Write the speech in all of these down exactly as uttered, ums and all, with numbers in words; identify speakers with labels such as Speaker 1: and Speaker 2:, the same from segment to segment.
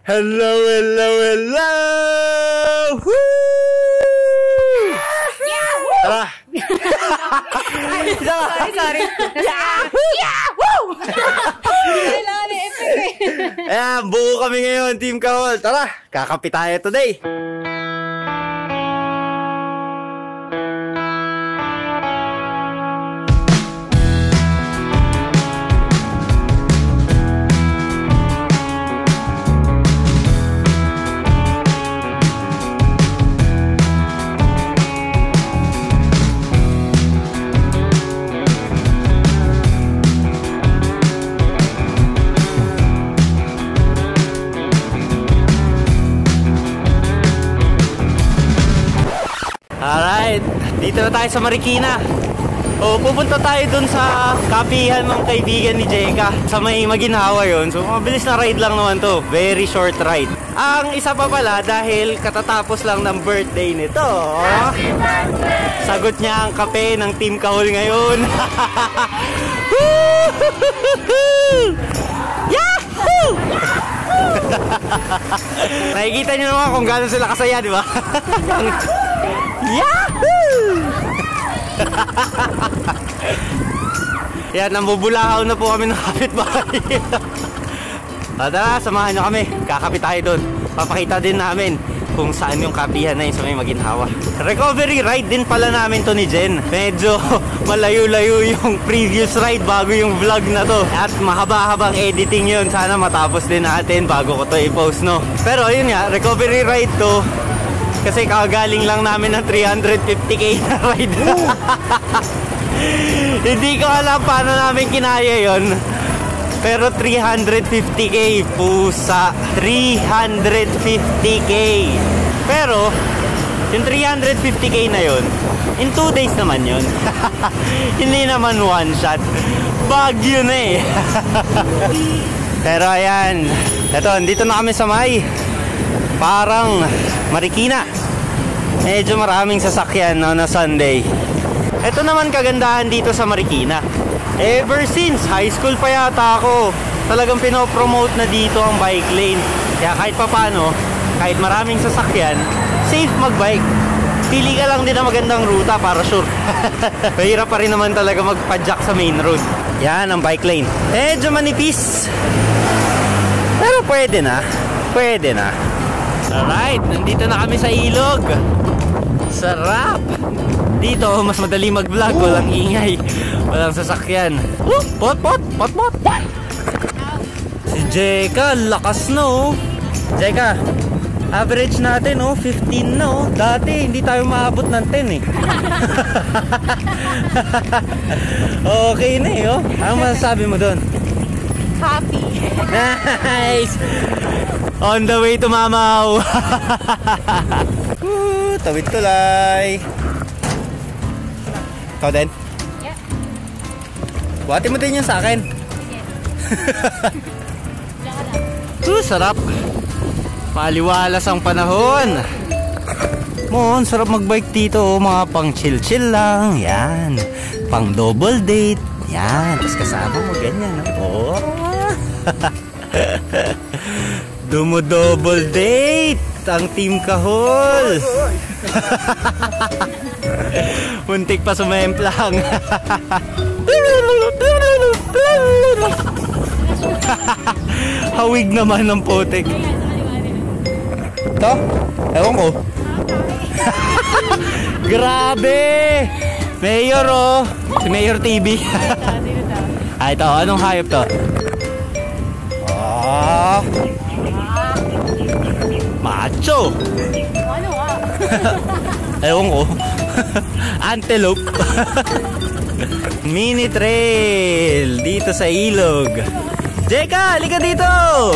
Speaker 1: Hello, hello, hello! Woo! Tara!
Speaker 2: Ay, sorry, sorry. Yahoo! Yahoo! Kailangan ni epic eh.
Speaker 1: Ayan, buo kami ngayon, Team Kahol. Tara, kakapi tayo today. Alright, dito na tayo sa Marikina. O, pupunta tayo dun sa kapihan ng kaibigan ni Jeka. Sa may Maginhawa yun. So, mabilis na ride lang naman to. Very short ride. Ang isa pa pala, dahil katatapos lang ng birthday nito. Sagot niya ang kape ng Team Kahol ngayon. Yahoo! Nakikita niyo naman kung gano'n sila kasaya, di ba? Yahoo! Yan, nambubulahaw na po kami ng kapitbahay. Tara, samahan nyo kami. Kakapit tayo doon. Papakita din namin kung saan yung kapihan na yun sa may Maginhawa. Recovery ride din pala namin to ni Jen. Medyo malayo-layo yung previous ride bago yung vlog na to. At mahaba-habang editing yun. Sana matapos din natin bago ko to i-post, no? Pero yun nga, recovery ride to. Kasi kagaling lang namin ng three hundred fifty K na ride. Hindi ko alam paano namin kinaya yon. Pero three hundred fifty K, pusa. three hundred fifty K. Pero, yung three hundred fifty K na yon, in two days naman yon. Hindi naman one shot. Bagyo na eh. Pero ayan. Ito, dito na kami sa may parang Marikina. Medyo maraming sasakyan, no, na Sunday. Ito naman kagandahan dito sa Marikina. Ever since high school pa yata ako, talagang pinopromote na dito ang bike lane. Kaya kahit papano, kahit maraming sasakyan, safe magbike. Pili ka lang din ang magandang ruta para sure. Mahirap pa rin naman talaga magpadjak sa main road. Yan ang bike lane. Medyo manipis, pero pwede na. Pwede na. Alright, nandito na kami sa ilog. Sarap. Dito, mas madali mag-vlog. Walang ingay, walang sasakyan. Woo! Pot, pot, pot, pot. Si Jeka, lakas no. Jeka, average natin oh, fifteen no. Dati, hindi tayo maabot ng ten eh. Okay na eh oh. Ano masasabi mo doon?
Speaker 2: Happy.
Speaker 1: Nice. On the way to Mamaw. Woo, tawid tulay. Ikaw din?
Speaker 2: Yeah.
Speaker 1: Buhati mo din yun sa akin. Uh, sarap. Maliwalas ang panahon. Mon, sarap magbike dito. Mga pang chill chill lang. Yan. Pang double date. Yan. Tapos kasama mo ganyan. Oh. Dumo-double date ang Team Kahol. Muntik pa sumemplang. Hawig naman ng putik. Ito? Ewan ko. Grabe! Mayor oh. Si Mayor T V. Ah, ito. Anong hayop to? Ah. Macho.
Speaker 2: Ano ah?
Speaker 1: Ewan ko. Antelope. Mini trail dito sa ilog. Jeka, halika dito.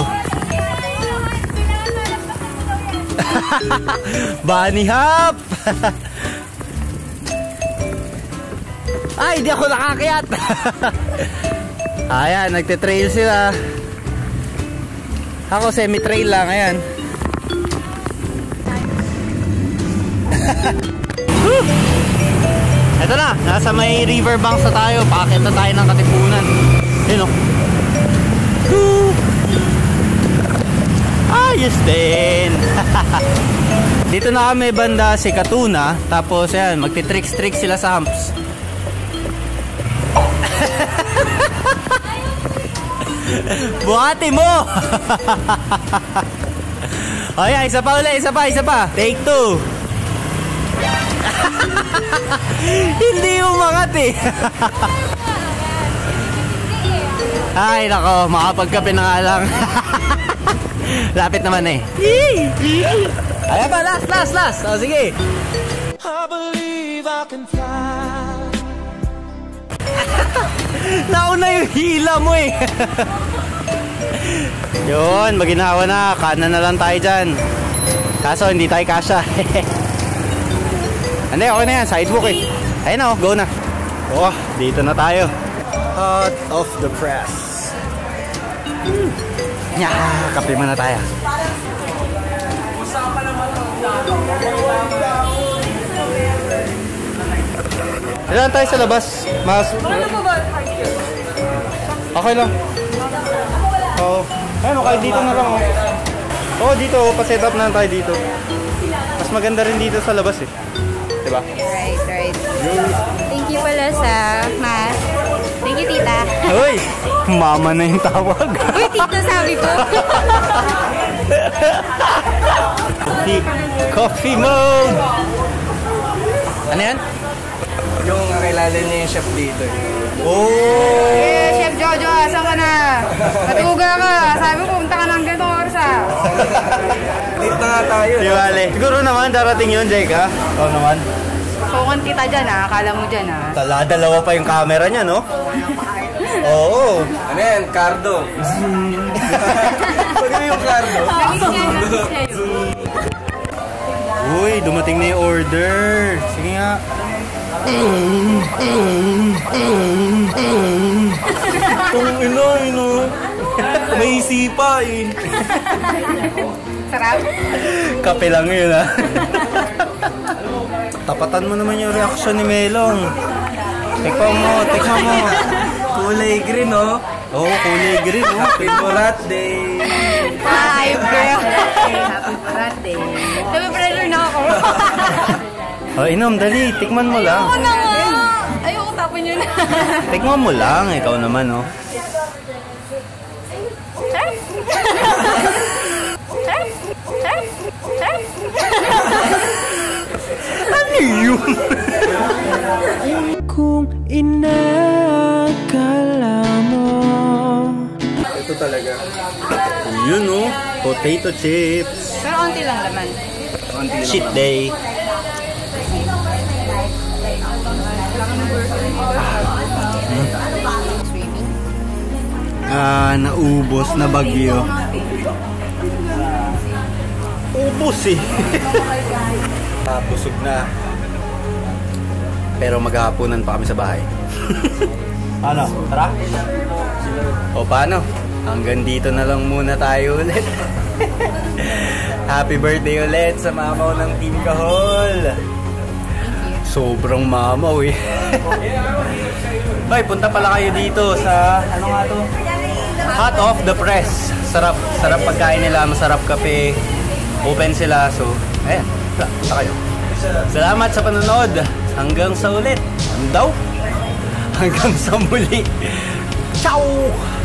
Speaker 1: Bunny hop. Ay, di ako nakakyat. Ayan, nagte-trail sila. Ako semi-trail lang, ayan. Ito na, nasa may riverbanks na tayo. Paakit na tayo ng Katipunan. Yun o. Ay! Ayos din. Dito na kami banda si Katuna. Tapos yan, magti-tricks-tricks sila sa humps. Buhati mo. O yan, isa pa ulit, isa pa, isa pa. Take two. Hindi umangat eh. Ay nako, makapagkape na nga lang. Lapit naman eh. Ayan pa, last, last, last. O sige. I believe I can fly. Nauna yung hila mo eh. Yun, maginawa na. Kanan na lang tayo dyan. Kaso hindi tayo kasha. Hindi, okay na yan. Sidewalk eh. Ayun na, go na. Oh, dito na tayo. Hot off the press. Hmm. Yeah, kape muna tayo. Ilan tayo sa labas? Mas... Okay lang. Oo. Ayun, okay, dito na lang. Oo, oh, dito. Pa-set up na tayo dito. Mas maganda rin dito sa labas eh. Diba?
Speaker 2: Right, right. Thank you pala sa mas. Thank you, tita.
Speaker 1: Uy! Mama na yung tawag.
Speaker 2: Uy, tita, sabi ko.
Speaker 1: Coffee, coffee mode! Ano yan?
Speaker 3: Yung kakilala niya yung chef dito.
Speaker 1: Oh!
Speaker 2: Eh, Chef Jojo, asan ka na? Matuga ka. Sabi ko, pumunta ka ng ganitong oras ah.
Speaker 3: Dito na nga tayo.
Speaker 1: Di bale. Siguro naman darating yun, Jake, ha? Oo naman.
Speaker 2: Kukan kita dyan ah. Akala mo dyan ah.
Speaker 1: Tala, dalawa pa yung camera niya, no? Oo.
Speaker 3: Ano yan? Cardo. Pag yung Cardo.
Speaker 2: Nagis niya, nagis niya yun.
Speaker 1: Uy, dumating na yung order. Sige nga.
Speaker 3: Kung ino, ino. May isipa eh.
Speaker 2: Sarap?
Speaker 1: Kape lang yun, ha? Tapatan mo naman yung reaction ni Melong. Tikman mo, tikman mo.
Speaker 3: Kulay green, oh.
Speaker 1: Oo, oh, kulay green, oh.
Speaker 3: Happy birthday.
Speaker 2: Hi, girl. Happy birthday. Sabi, pressure na ako.
Speaker 1: Oh, inom, dali. Tikman mo lang.
Speaker 2: Ako na nga. Ayoko tapon yun.
Speaker 1: Tikman mo lang. Ikaw naman, oh. Ano yun?
Speaker 4: Kung inakala mo.
Speaker 3: Ito talaga.
Speaker 1: Yun, oh. Potato chips.
Speaker 2: Pero onti lang naman.
Speaker 1: Cheat day. Ah, naubos na bagyo. Ubos eh. Ah, busog na. Pero maghahaponan pa kami sa bahay. Ano? Tara? O paano? Hanggang dito na lang muna tayo ulit. Happy birthday ulit sa mamaw ng Team Kahol. Sobrang mamaw eh. Ay, punta pala kayo dito sa, ano nga to? Hot off the press. Sarap, sarap pagkain nila, masarap kape. Open sila, so, ayan, punta kayo. Salamat sa panonood. Hanggang sa ulit. Ano daw? Hanggang sa muli. Ciao!